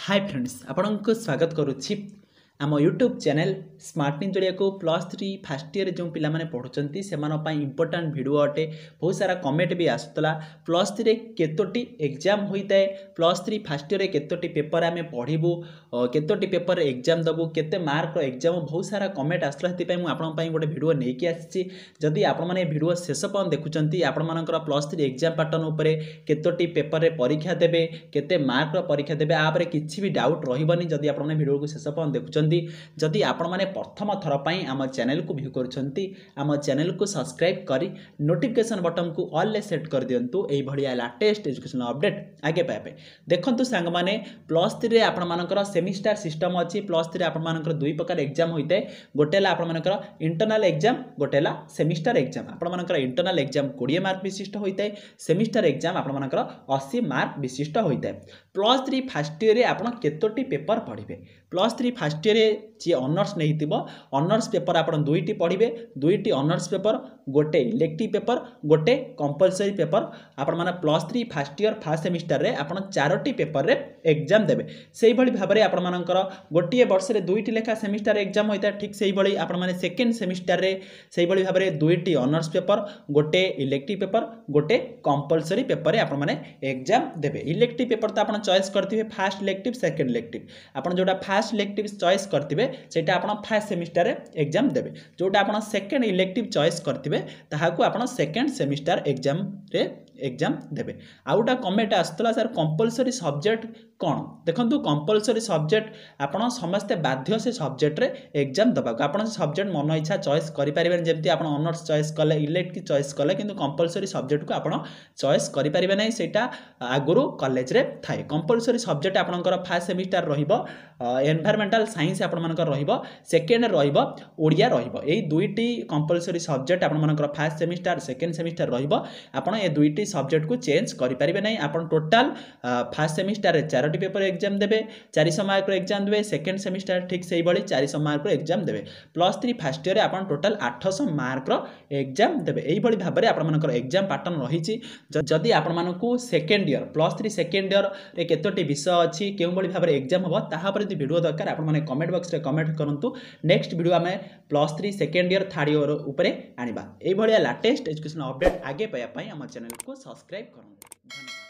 Hi friends आपको स्वागत करुच्ची आम यूट्यूब चैनल स्मार्ट इंडिया को +3 फर्स्ट ईयर जो पिलाने पढ़ुंट से इंपोर्टाट वीडियो अटे। बहुत सारा कमेंट भी आसूला +3 केतोटी एग्जाम होता है, +3 फर्स्ट ईयर केतोटी पेपर आम पढ़ू, केतोटी पेपर एग्जाम दबू, केते मार्क एग्जाम, बहुत सारा कमेंट आसूला। से गोटे वीडियो नहीं आसी। जदि आपने वीडियो शेष पर्यंत देखुंत आपर +3 एग्जाम पैटर्न उपरे केतोटी पेपर परीक्षा देवे, केते मार्क परीक्षा देवे, आपरे किसी भी डाउट रही जदि आपने वीडियो को शेष पर्यंत देखुं। जदि आपण माने प्रथम थर पई आम चैनल को व्यू करछंती, आम चैनल को सब्सक्राइब करी नोटिफिकेशन बटन को ऑल ले सेट कर दियंतु। एई भडिया लेटेस्ट एजुकेशनल अपडेट आगे पाए। देखंतु सांग माने +3 रे आपण मानकर सेमिस्टर सिस्टम अछि। +3 आपण मानकर दुई प्रकार एग्जाम होइते, गोटेला आपण मानकर इंटरनल एग्जाम, गोटेला सेमिस्टर एग्जाम। आपण मानकर इंटरनल एग्जाम 20 मार्क विशिष्ट होइते, सेमिस्टर एग्जाम आपण मानकर 80 मार्क विशिष्ट होइते। +3 फर्स्ट ईयर रे आपण केतोटी पेपर पढिबे। +3 फर्स्ट ईयर जी ऑनर्स नहीं थी ऑनर्स पेपर आप दुईटी पढ़े, दुईटी ऑनर्स पेपर, गोटे इलेक्टिव पेपर, गोटे कंपलसरी पेपर। आपण माने +3 फर्स्ट ईयर फर्स्ट सेमिस्टर रे आपण 4टी पेपर रे एग्जाम देबे। सेही भली भाबरे आपण मानकर गोटिए वर्ष रे दुईटी लेखा सेमिस्टर एग्जाम होइता। ठीक सेही भली आपण माने सेकेंड सेमिस्टर रे सेही भली भाबरे दुईटी ऑनर्स पेपर, गोटे इलेक्टिव पेपर, गोटे कंपलसरी पेपर रे आपण माने एग्जाम देबे। इलेक्टिव पेपर तो आपण चॉइस करथिबे फर्स्ट इलेक्टिव, सेकेंड इलेक्टिव। आपण जोटा फर्स्ट इलेक्टिव चॉइस करथिबे सेटा आपण फर्स्ट सेमिस्टर रे एग्जाम देबे, जोटा आपण सेकेंड इलेक्टिव चॉइस करथिबे ताहाकू आपण सेकेंड सेमिस्टर एग्जाम रे एग्जाम देबे। आउटा कमेंट आस्तला सर कंपलसरी सब्जेक्ट कौन देखंतु, कंपलसरी सब्जेक्ट आपण समस्ते बाध्य से सब्जेक्ट रे एग्जाम दबाक। आपण सब्जेक्ट मन इच्छा चॉइस करि परिबेन, जेमति आपण ऑनर्स चॉइस कले, इलेक्टिव चॉइस कले, किंतु कंपलसरी सब्जेक्ट को आपण चॉइस करि परिबे नै। सेटा आगुरु कॉलेज रे थाए। कंपलसरी सब्जेक्ट आपनकर फर्स्ट सेमिस्टर रहिबो एनवायरमेंटल साइंस, आपण मानकर रहिबो सेकेंड रहिबो ओडिया रहिबो। एई दुईटी कंपलसरी सब्जेक्ट आपण मानकर फर्स्ट सेमिस्टर सेकेंड सेमिस्टर रहिबो। आपण ए दुईटी सब्जेक्ट को चेंज करि परिबे नै। आपण टोटल फर्स्ट सेमिस्टर रे 4टी पेपर एग्जाम देबे, 400 मार्क रो एग्जाम देबे। सेकेंड सेमिस्टर ठीक सेही बळी 400 मार्क रो एग्जाम देबे। +3 फर्स्ट ईयर रे आपण टोटल 800 मार्क रो एग्जाम देबे। एई बळी भाबरे आपण मानकर एग्जाम पैटर्न रहिछि। जदि आपण मानकू सेकेंड ईयर +3 सेकेंड ईयर रे केतोटी विषय अछि, केउ बळी भाबरे एग्जाम हबो, ताहा पर यदि वीडियो दरकार आपण माने कमेंट बॉक्स रे कमेंट करंतु। नेक्स्ट वीडियो आमे +3 सेकेंड ईयर थर्ड ईयर उपरे आनिबा। एई भलिया लेटेस्ट एजुकेशन अपडेट आगे पाया पई हमर चैनल को सब्सक्राइब करंतु। धन्यवाद।